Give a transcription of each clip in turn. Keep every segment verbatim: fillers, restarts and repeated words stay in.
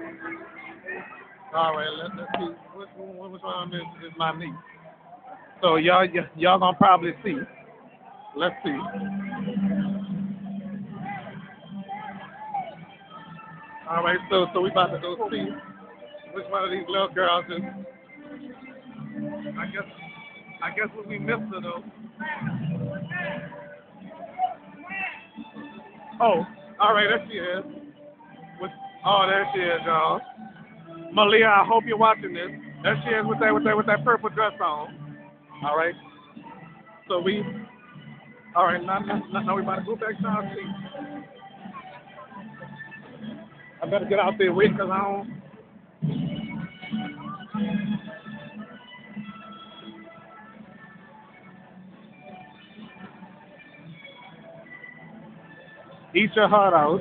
All right, let, let's see. Which, one- which one is, is my niece? So y'all, y- y'all gonna probably see. Let's see. All right, so so we about to go see which one of these little girls is. I guess I guess what we missed her though. Oh, all right, there she is. With, oh, there she is, y'all. Malia, I hope you're watching this. There she is with that with that with that purple dress on. All right. So we, all right. Now, now, now we about to go back to our seat. I better get out there wait because I don't. Eat your heart out.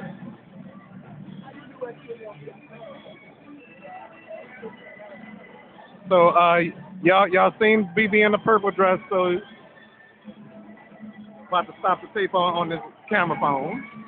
So uh, y'all y'all seen B B in the purple dress. So about to stop the tape on on this camera phone.